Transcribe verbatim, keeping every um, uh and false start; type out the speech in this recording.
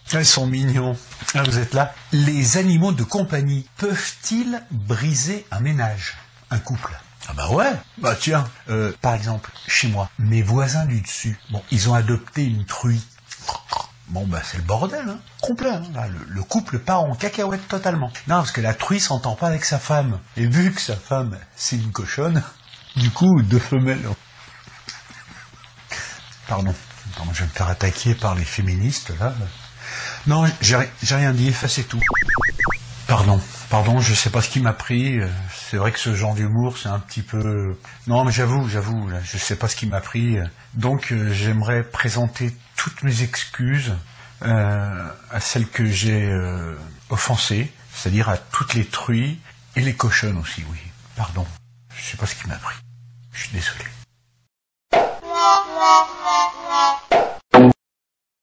Elles sont mignons. Ah, vous êtes là. Les animaux de compagnie peuvent-ils briser un ménage, un couple? Ah bah ouais. Bah tiens, euh, par exemple, chez moi, mes voisins du dessus, bon, ils ont adopté une truie. Bon bah c'est le bordel, hein, complet. Hein. Là, le, le couple part en cacahuète totalement. Non, parce que la truie s'entend pas avec sa femme. Et vu que sa femme, c'est une cochonne, du coup, deux femelles... Pardon, Pardon je vais me faire attaquer par les féministes, là. Non, j'ai j'ai rien dit, effacez tout. Pardon, pardon, je sais pas ce qui m'a pris. C'est vrai que ce genre d'humour, c'est un petit peu... Non, mais j'avoue, j'avoue, je sais pas ce qui m'a pris. Donc, euh, j'aimerais présenter toutes mes excuses euh, à celles que j'ai euh, offensées, c'est-à-dire à toutes les truies et les cochonnes aussi, oui. Pardon, je sais pas ce qui m'a pris. Je suis désolé.